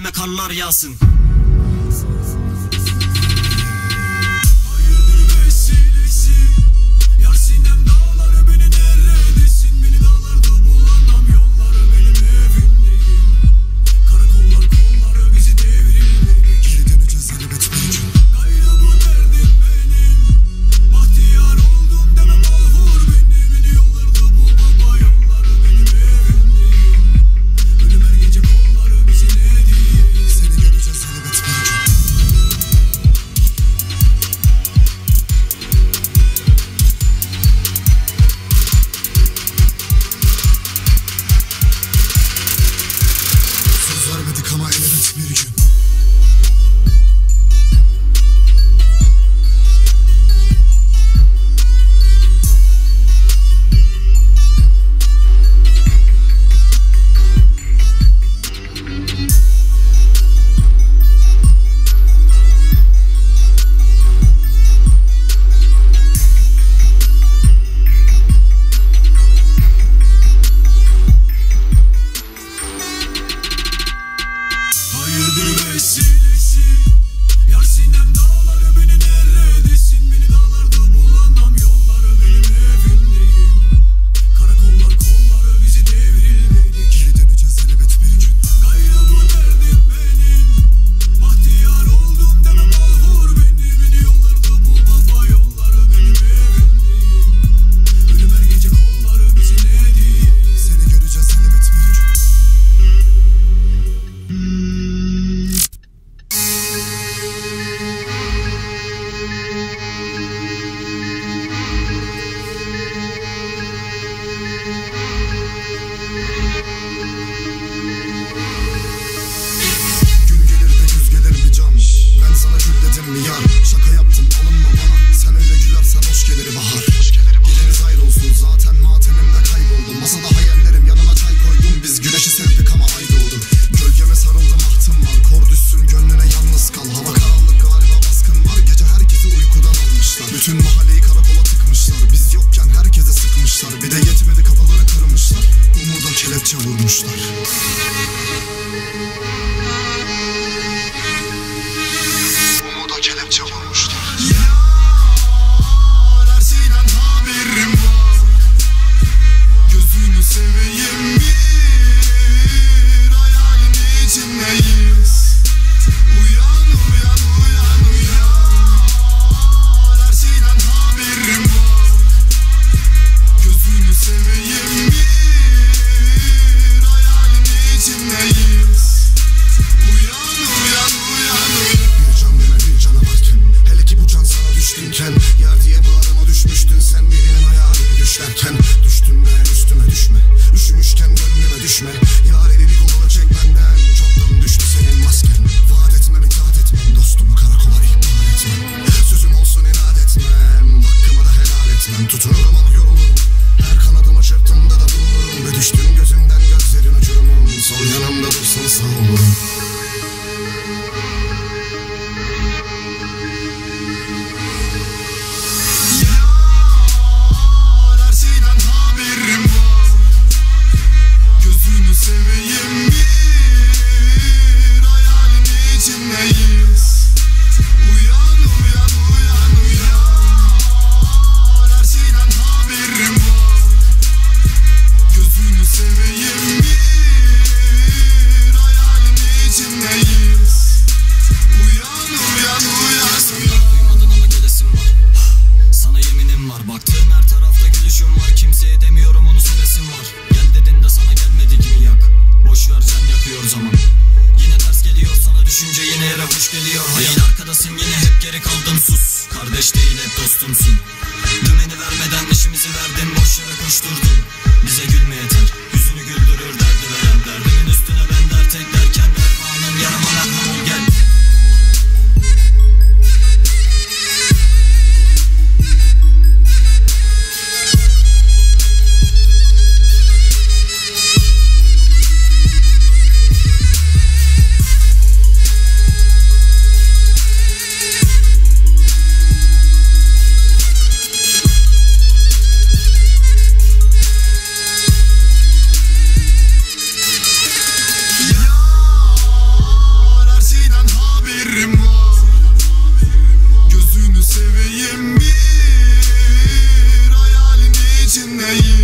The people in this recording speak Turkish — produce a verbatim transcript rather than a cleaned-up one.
üzerime karlar yağsın. Bütün mahalleyi karakola tıkmışlar. Biz yokken herkese sıkmışlar. Bir de yetmedi kafaları kırmışlar. Umuda kelepçe vurmuşlar. Umuda kelepçe vurmuşlar. Yar her şeyden haberim var. Gözünü seveyim, bir hayalin içindeyiz. Uyan uyan uyan uyan. Her şeyden haberim var. Gözünü seveyim, bir hayalin içindeyiz. Uyan uyan uyan uyan. Bir can deme bir canavarken, hele ki bu can sana düştünken. Yer diye bağrıma düşmüştün sen, birinin ayağını düşlerken. Düştün ben üstüme düşme, üşümüşken gönlüme düşme. Yar elini koluna çek benden, çoktan düştü senin masken. Vaat etmem itaat etmem, dostumu karakola ihbar etmem. Sözüm olsun inat etmem, hakkımı da helal etmem. Tutunurum ama yorulurum, her kanadıma çırptığımda da vururum. Ve düştün gözümden gözlerin uçurumum, sol yanımda dursan sağ olurum. Yar her şeyden haberim var. Gözünü seveyim, bir hayalin içindeyiz. Uyan uyan uyan uyan. Her şeyden haberim var. Gözünü seveyim, bir hayalin içindeyiz. Uyan uyan uyan uyan. Duymadın ama gelesim var. Sana yeminim var. Baktığın her tarafta gülüşüm var. Kimseye demiyorum onu sevesim var. Gel dedin de sana gelmedi gibi yak. Boş ver can yakıyor zaman. Yine ters geliyor sana düşünce, yine yere hoş geliyor hayat. Arkadasın yine hep geri kaldın sus. Kardeş değil hep dostumsun. Dümeni vermeden işimizi verdin, boş yere koşturdun. Bize gülme yeter, yüzünü güldürür derdi veren. Derdimin üstüne ben dert eklerken dermanım yarama merham ol gel. içindeyiz.